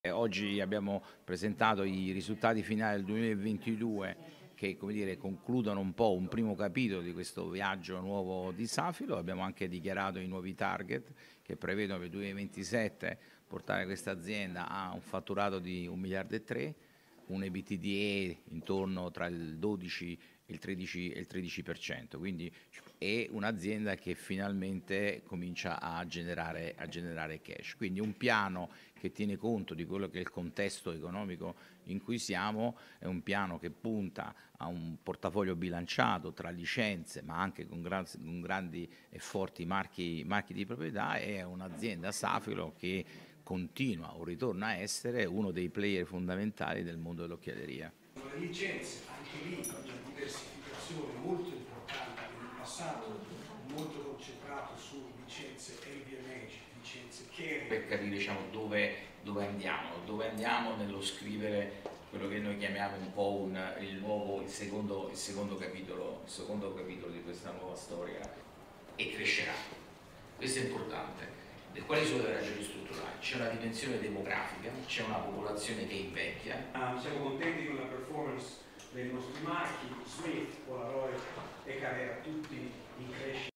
Oggi abbiamo presentato i risultati finali del 2022 che, come dire, concludono un po' un primo capitolo di questo viaggio nuovo di Safilo. Abbiamo anche dichiarato i nuovi target che prevedono per il 2027 portare questa azienda a un fatturato di 1,3 miliardi, un EBITDA intorno tra il 12 e il 13%, quindi è un'azienda che finalmente comincia a generare cash. Quindi un piano che tiene conto di quello che è il contesto economico in cui siamo, è un piano che punta a un portafoglio bilanciato tra licenze ma anche con grandi e forti marchi di proprietà, e un'azienda Safilo che continua o ritorna a essere uno dei player fondamentali del mondo dell'occhialeria. Le licenze, anche lì una diversificazione molto importante nel passato, molto concentrato su licenze LVMH, licenze Kering. Per capire, diciamo, dove andiamo nello scrivere quello che noi chiamiamo un po' il secondo capitolo di questa nuova storia, e crescerà. Questo è importante. Quali sono le ragioni strutturali? C'è una dimensione demografica, c'è una popolazione che invecchia. Siamo contenti con la performance dei nostri marchi, Smith, Polaroid e Carrera, tutti in crescita.